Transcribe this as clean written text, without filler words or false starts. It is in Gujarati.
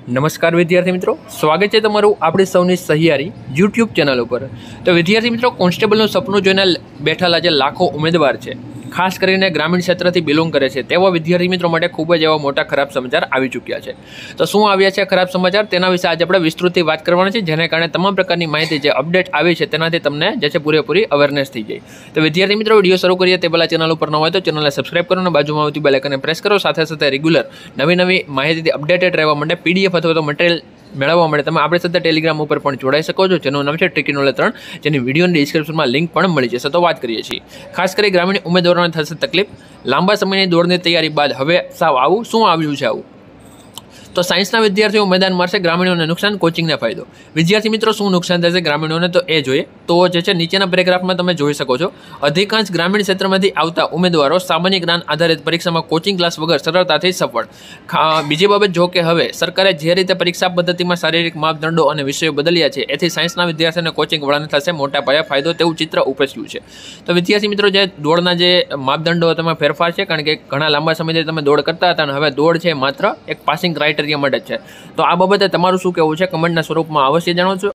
નમસ્કાર વિદ્યાર્થી મિત્રો, સ્વાગત છે તમારું આપણી સૌની સહિયારી યુટ્યુબ ચેનલ ઉપર। તો વિદ્યાર્થી મિત્રો, કોન્સ્ટેબલનું સપનું જોઈને બેઠેલા જે લાખો ઉમેદવાર છે, ખાસ કરીને ગ્રામીણ ક્ષેત્રથી બિલોંગ કરે છે તેવા વિદ્યાર્થી મિત્રો માટે ખૂબ જ એવા મોટા ખરાબ સમાચાર આવી ચૂક્યા છે। તો શું આવ્યા છે ખરાબ સમાચાર, તેના વિશે આજે આપણે વિસ્તૃતથી વાત કરવાની છે, જેને કારણે તમામ પ્રકારની માહિતી જે અપડેટ આવી છે તેનાથી તમને જે છે પૂરેપૂરી અવેરનેસ થઈ જાય। તો વિદ્યાર્થી મિત્રો, વિડીયો શરૂ કરીએ તે પહેલાં ચેનલ ઉપર ન હોય તો ચેનલને સબસ્ક્રાઇબ કરો અને બાજુમાં આવતી બેલ આઇકનને પ્રેસ કરો। સાથે સાથે રેગ્યુલર નવી માહિતીથી અપડેટેડ રહેવા માટે પીડીએફ અથવા તો મટીરિયલ મેળવવા માટે તમે આપણી સાથે ટેલિગ્રામ ઉપર પણ જોડાઈ શકો છો, જેનું નામ છે ટ્રિકી નોલેજ 3, જેની વિડીયોની ડિસ્ક્રિપ્શનમાં લિંક પણ મળી જશે। તો વાત કરીએ છીએ, ખાસ કરી ગ્રામીણ ઉમેદવારોને થશે તકલીફ। લાંબા સમયની દોડની તૈયારી બાદ હવે સાવ આવું શું આવ્યું છે? આવું તો સાયન્સના વિદ્યાર્થીઓ મેદાન મારશે, ગ્રામીણોને નુકસાન, કોચિંગને ફાયદો। વિદ્યાર્થી મિત્રો, શું નુકસાન થશે ગ્રામીણોને, તો એ જોઈએ તો જે છે નીચેના પેરેગ્રાફમાં તમે જોઈ શકો છો। અધિકાંશ ગ્રામીણ ક્ષેત્રમાંથી આવતા ઉમેદવારો સામાન્ય જ્ઞાન આધારિત પરીક્ષામાં કોચિંગ ક્લાસ વગર સરળતાથી સફળ। બીજી બાબત, જો કે હવે સરકારે જે રીતે પરીક્ષા પદ્ધતિમાં શારીરિક માપદંડો અને વિષયો બદલ્યા છે, એથી સાયન્સના વિદ્યાર્થીઓને કોચિંગ વળાને થશે મોટા પાયે ફાયદો, તેવું ચિત્ર ઉપસ્યું છે। તો વિદ્યાર્થી મિત્રો, જે દોડના જે માપદંડો તેમાં ફેરફાર છે, કારણ કે ઘણા લાંબા સમયથી તમે દોડ કરતા હતા અને હવે દોડ છે માત્ર એક પાસિંગ ક્રાઇટેરિયા માટે છે। તો આ બાબતે તમારું શું કહેવું છે, કમેન્ટના સ્વરૂપમાં અવશ્ય જણાવજો।